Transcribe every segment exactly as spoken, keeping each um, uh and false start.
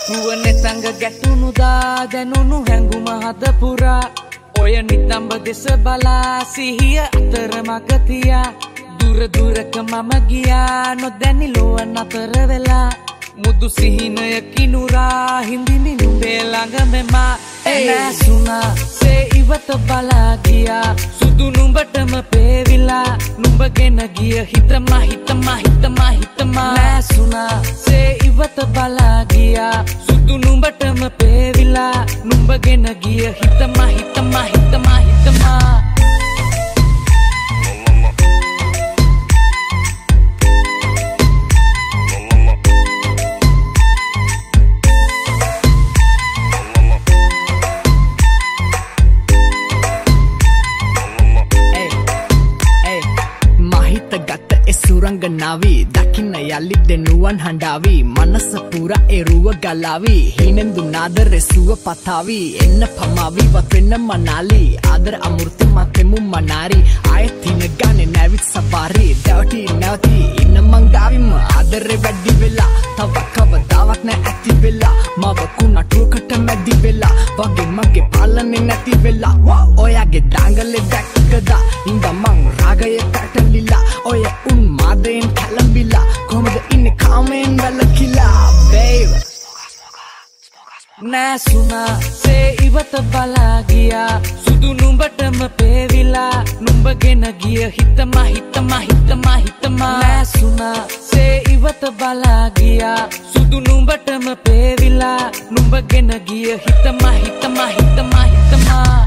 නුවනේ සංග ගැටුණු දා දැනුණු හැඟුම හද පුරා ඔය නිතඹ දෙස බලා සිහිය අතර මග තියා දුර දුරක මම ගියා නොදැනි ලොව නතර වෙලා මුදු සිහිනය කිනුරා හිඳිනි නුඹේ ළඟ මෙමා නැසුණා සේ ඉවත බලා ගියා සුදු නුඹටම පේවිලා නුඹගෙන ගිය හිතම හිතම හිතම හිතම නැසුණා සේ ඉවත බලා ගියා සුදු නුඹටම පේවිලා නුඹගෙන ගිය හිතම හිතම හිතම හිතම සුරංගනාවි දකින්න යලි දෙනුවන් හඬාවි මනස පුරා එරුව ගලාවි හිනෙන්දු නාදරේ සුව පතාවි එන්න පමාවි වතෙන්න මනාලි ආදර අමෘත මතෙමු මනාරි ආයෙත් හින ගානේ නැවිත් සපාරි දවටි නැවති ඉන්න මංගාවිම ආදරේ වැඩි වෙලා තව කවදාවත් නැ ඇති වෙලා මව කුණටුවකට මැදි වෙලා වගේ මගේ පාලනේ නැති වෙලා ඔයාගේ දාංගලේ දැක්කදා ඉඳ මං රාගය කටලිලා ඔය උන් මාදෙන් කැලඹිලා කොහමද ඉන්නේ කාමෙන් වැළකිලා babe නැසුණා සේ ඉවත බලා ගියා සුදු නුඹටම පේවිලා නුඹගෙන ගිය හිතම හිතම හිතම හිතම නැසුණා සේ ඉවත බලා ගියා සුදු නුඹටම පේවිලා නුඹගෙන ගිය හිතම හිතම හිතම හිතම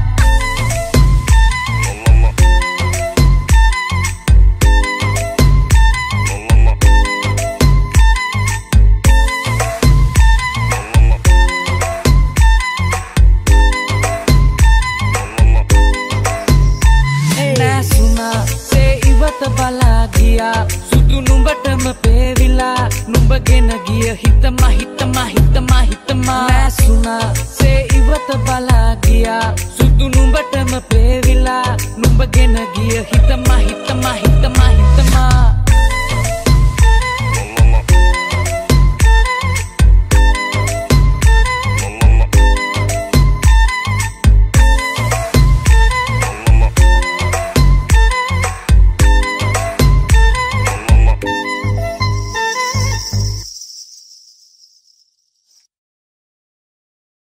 බලා ගියා සුදු නුඹටම පේවිලා නුඹගෙන ගිය හිතම හිතම හිතම හිතම නැසුණා සේ ඉවත බලා ගියා සුදු නුඹටම පේවිලා නුඹගෙන ගිය හිතම හිතම හිතම හිතම